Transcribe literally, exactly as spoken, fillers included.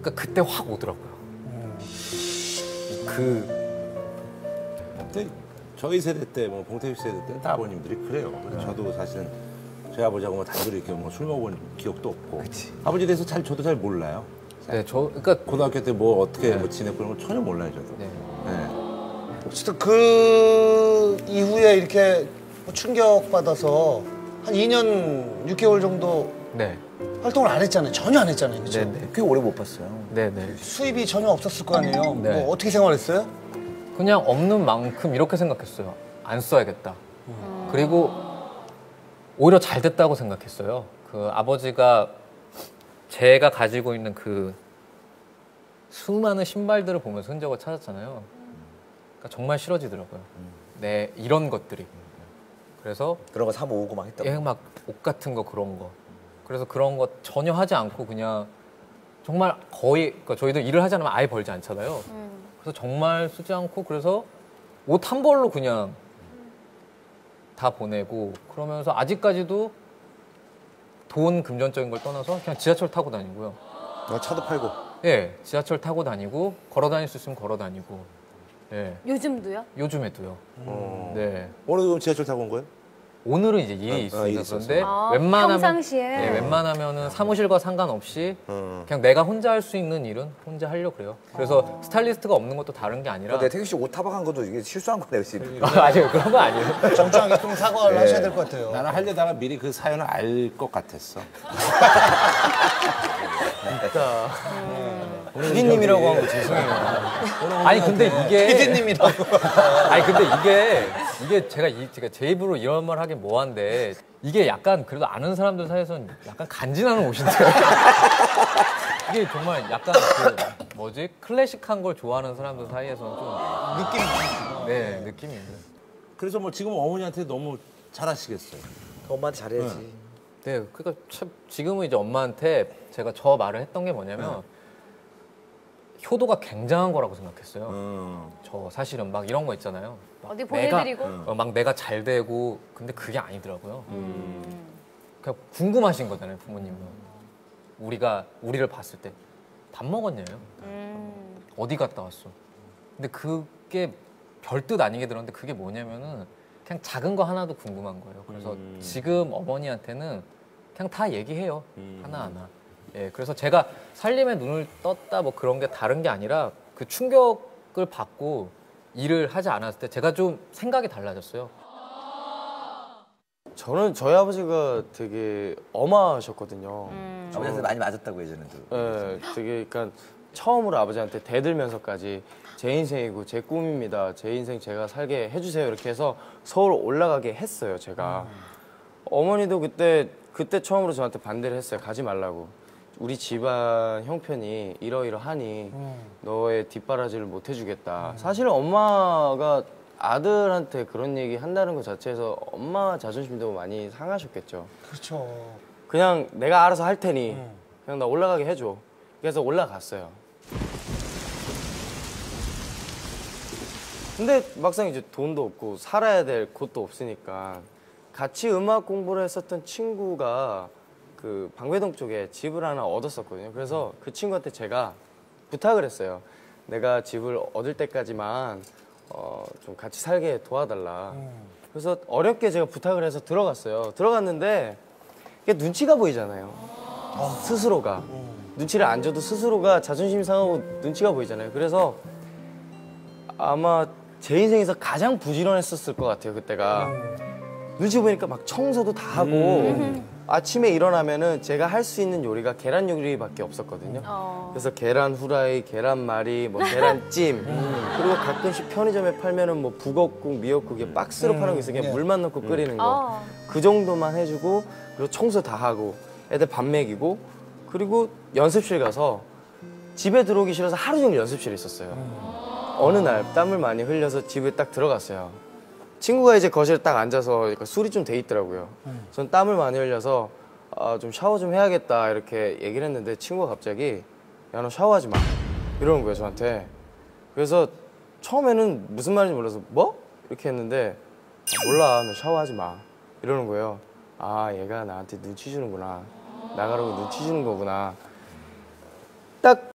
그러니까 그때 확 오더라고요. 음. 그 근데 저희 세대 때, 뭐 봉태규 세대 때는 다 아버님들이 그래요. 그래서 저도 사실은 저희 아버지하고 뭐 단둘이 이렇게 뭐 술 먹어본 기억도 없고. 그치. 아버지에 대해서 잘 저도 잘 몰라요. 네, 저 그러니까 고등학교 때 뭐 어떻게 네. 뭐 지냈고 그런 걸 전혀 몰라요, 저도. 네. 네. 어쨌든 그 이후에 이렇게 충격받아서 한 이 년 육 개월 정도 네. 활동을 안 했잖아요. 전혀 안 했잖아요. 그렇죠? 네, 네. 꽤 오래 못 봤어요. 네, 네. 수입이 전혀 없었을 거 아니에요. 네. 뭐 어떻게 생활했어요? 그냥 없는 만큼 이렇게 생각했어요. 안 써야겠다. 음. 그리고 오히려 잘 됐다고 생각했어요. 그 아버지가 제가 가지고 있는 그 수많은 신발들을 보면서 흔적을 찾았잖아요. 그러니까 정말 싫어지더라고요. 네, 이런 것들이. 그래서 그런 거 사 모으고 막 했다고. 예, 막 옷 같은 거 그런 거. 그래서 그런 거 전혀 하지 않고 그냥 정말 거의 그러니까 저희도 일을 하지 않으면 아예 벌지 않잖아요. 음. 그래서 정말 쓰지 않고 그래서 옷 한 벌로 그냥 다 보내고 그러면서 아직까지도 돈 금전적인 걸 떠나서 그냥 지하철 타고 다니고요. 아, 차도 팔고. 예, 지하철 타고 다니고 걸어 다닐 수 있으면 걸어 다니고. 예, 요즘도요? 요즘에도요. 어. 네. 오늘 그럼 지하철 타고 온 거예요? 오늘은 이제 일이 아, 있으니까 아, 일이 그런데 아, 웬만하면 평상시에? 네, 웬만하면은 사무실과 상관없이 어. 그냥 내가 혼자 할 수 있는 일은 혼자 하려고 그래요. 그래서 스타일리스트가 없는 것도 다른 게 아니라 내 태규 씨 옷 타박한 것도 이게 실수한 거네요, 지금. 아니요 그런 거 아니에요. 정중하게 좀 사과를 네. 하셔야 될 것 같아요. 나는 하려다가 미리 그 사연을 알 것 같았어. 진짜 피디님이라고 한 거 죄송해요. 아니 근데 이게 피디님이라고. 아니 근데 이게 이게 제가 이 제가 제 입으로 이런 말 하긴 뭐한데 이게 약간 그래도 아는 사람들 사이에서는 약간 간지나는 옷인데 이게 정말 약간 그 뭐지 클래식한 걸 좋아하는 사람들 사이에서는 좀 느낌. 네 느낌이 있는. 그래서 뭐 지금 어머니한테 너무 잘하시겠어요. 엄마한테 잘해야지. 네, 그러니까 참 지금은 이제 엄마한테 제가 저 말을 했던 게 뭐냐면 효도가 굉장한 거라고 생각했어요. 음. 저 사실은 막 이런 거 있잖아요. 막 어디 내가- 보내드리고? 어, 막 내가 잘 되고 근데 그게 아니더라고요. 음. 그냥 궁금하신 거잖아요, 부모님은. 우리가 우리를 봤을 때 밥 먹었냐요? 음. 어디 갔다 왔어? 근데 그게 별뜻 아니게 들었는데 그게 뭐냐면은 그냥 작은 거 하나도 궁금한 거예요. 그래서 음. 지금 어머니한테는 그냥 다 얘기해요. 음. 하나하나. 예, 그래서 제가 살림에 눈을 떴다 뭐 그런 게 다른 게 아니라 그 충격을 받고 일을 하지 않았을 때 제가 좀 생각이 달라졌어요. 저는 저희 아버지가 되게 엄하셨거든요. 음. 아버지한테 많이 맞았다고 예전에도. 네, 되게 그러니까 처음으로 아버지한테 대들면서까지 제 인생이고 제 꿈입니다. 제 인생 제가 살게 해주세요. 이렇게 해서 서울 올라가게 했어요, 제가. 어머니도 그때 그때 처음으로 저한테 반대를 했어요. 가지 말라고. 우리 집안 형편이 이러이러하니 너의 뒷바라지를 못 해주겠다. 사실 엄마가 아들한테 그런 얘기 한다는 것 자체에서 엄마 자존심도 많이 상하셨겠죠. 그렇죠. 그냥 내가 알아서 할 테니 그냥 나 올라가게 해줘. 그래서 올라갔어요. 근데 막상 이제 돈도 없고 살아야 될 곳도 없으니까 같이 음악 공부를 했었던 친구가 그 방배동 쪽에 집을 하나 얻었었거든요. 그래서 그 친구한테 제가 부탁을 했어요. 내가 집을 얻을 때까지만 어, 좀 같이 살게 도와달라. 그래서 어렵게 제가 부탁을 해서 들어갔어요. 들어갔는데 이게 눈치가 보이잖아요. 스스로가. 눈치를 안 줘도 스스로가 자존심 상하고 눈치가 보이잖아요. 그래서 아마 제 인생에서 가장 부지런했었을 것 같아요, 그때가. 눈치 보니까 막 청소도 다 하고 음. 아침에 일어나면은 제가 할 수 있는 요리가 계란 요리밖에 없었거든요. 어. 그래서 계란 후라이, 계란말이, 뭐 계란찜 그리고 가끔씩 편의점에 팔면은 뭐 북엇국, 미역국에 박스로 파는 게 있어요. 그냥 물만 넣고 끓이는 거. 어. 그 정도만 해주고 그리고 청소 다 하고 애들 밥 먹이고 그리고 연습실 가서 집에 들어오기 싫어서 하루 종일 연습실에 있었어요. 어느 날 땀을 많이 흘려서 집에 딱 들어갔어요. 친구가 이제 거실에 딱 앉아서 술이 좀 돼 있더라고요. 전 땀을 많이 흘려서 아, 좀 샤워 좀 해야겠다 이렇게 얘기를 했는데 친구가 갑자기 야, 너 샤워하지 마 이러는 거예요, 저한테. 그래서 처음에는 무슨 말인지 몰라서 뭐? 이렇게 했는데 아, 몰라, 너 샤워하지 마 이러는 거예요. 아, 얘가 나한테 눈치 주는구나. 나가라고 눈치 주는 거구나. 딱